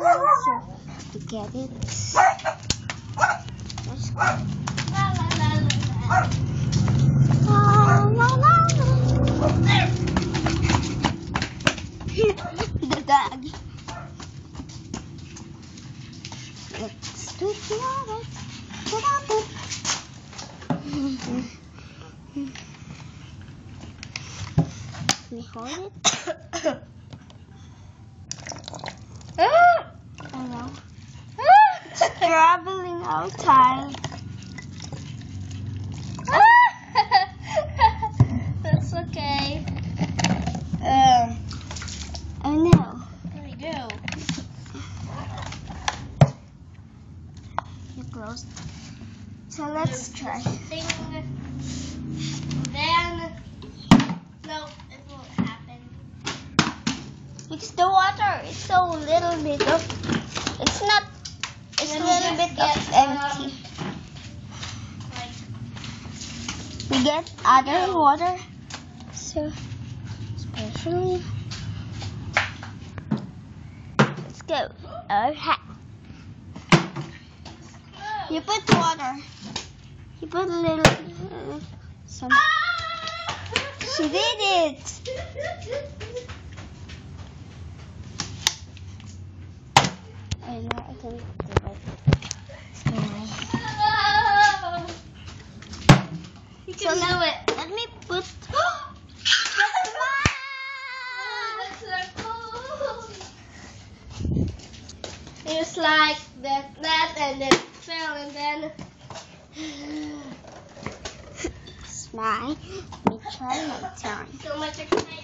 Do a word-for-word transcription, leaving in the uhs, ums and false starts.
So to get it, let's go. La la la la la. La la la. The dog. Let's do it together. Can you hold it? I know. It's traveling outside. That's okay. Um. Oh no. There we go. You're closed. So let's try. Thing. Then. No, it won't happen. It's the water. It's so little bit of. It's not. It's a Then we little just bit get, of empty. um, like, We get other No. water. So, especially. Let's go. Okay. You put water. You put a little. Uh, some. She did it. I know I can do it. You So can do let, it. let me put. That's so cool. It's like that, that, and then it fell, and then. Smile. Let me try my turn. So much excitement.